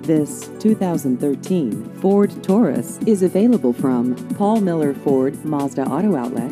This 2013 Ford Taurus is available from Paul Miller Ford Mazda Auto Outlet.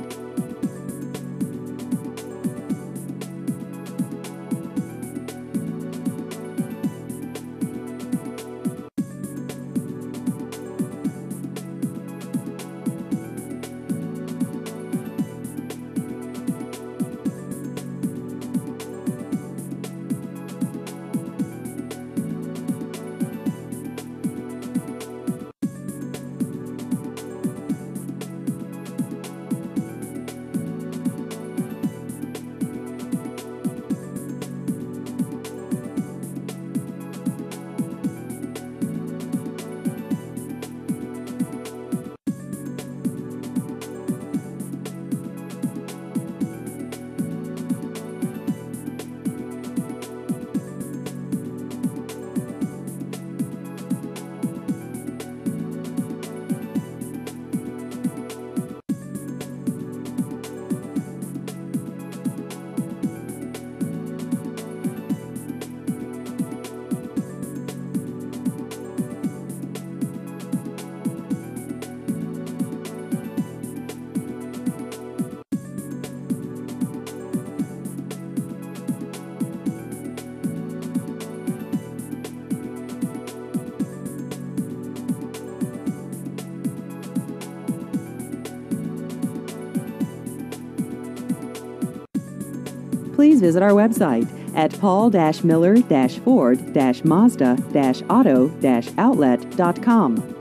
Please visit our website at paul-miller-ford-mazda-auto-outlet.com.